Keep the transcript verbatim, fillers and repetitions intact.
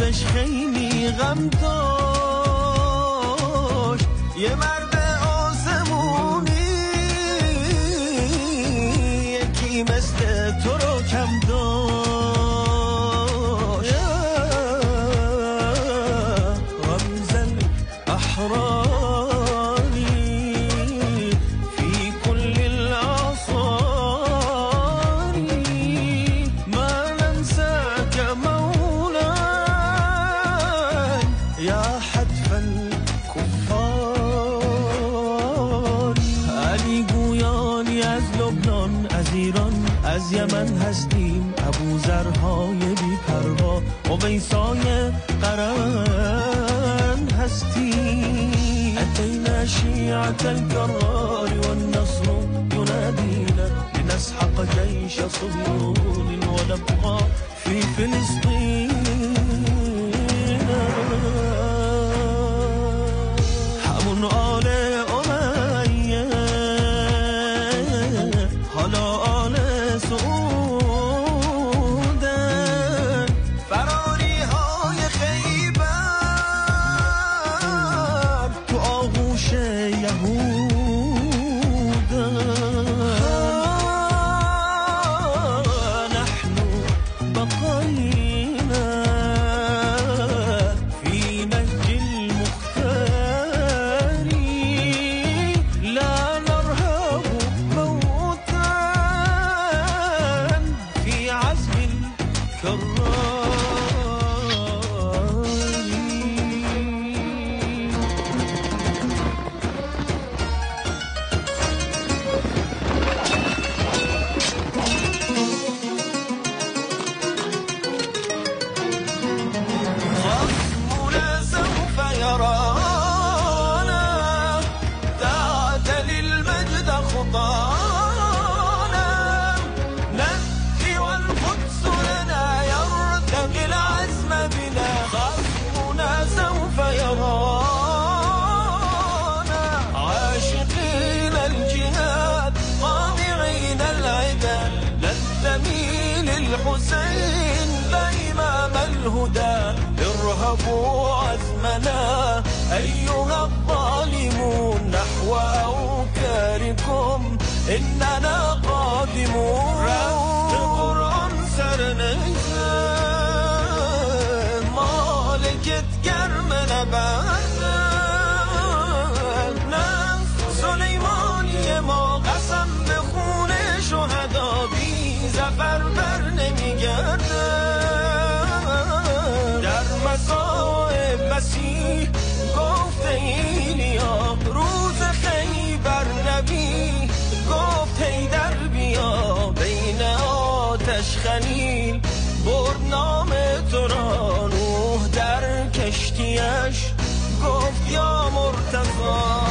دلش خیلی غم داشت، یه مرد آسمونی یکی مثل تو رو کم داشت. رمز الاحراری فی کل الاعصار، ما ننساك مولاي یا حتف الکفار. علی گویانی از لبنان، از ایران، از یمن هستیم، ابوذرهای بی پروا، اویسای قرن هستیم. اتینا شیعة الجرار والنصر ينادينا لنسحق جيش صهيون ونبقى في فلسطين. همون آل امیه حالا آل سعودن، فراری های خیبر تو آغوش یهودن. نحن بقینا فی نهج المختار، لا نرهب موتا في عزم الكرار. خصمنا سوف يرانا تعتلي المجد خطانا، نهدي والقدس لنا يرتقي العزم بنا. خصمنا سوف يرانا عاشقين الجهاد قاطعين العدا، لن تميل الحسين لا إمام الهدى. ارهبوا عزمنا أيها الظالمون نحو أوكاركم إننا قادمون. رفت قرآن سرنزل مالكت گرم نبردن، نه سلیمانی ما قسم به خون شهدا بی زفر بر نمیگردن. در مصائب مسیح گفت ایلیا روز خیبر نبی گفت هیدر بیا. بین آتش خلیل برد نام تو را، نوح در کشتیش گفت یا مرتضی.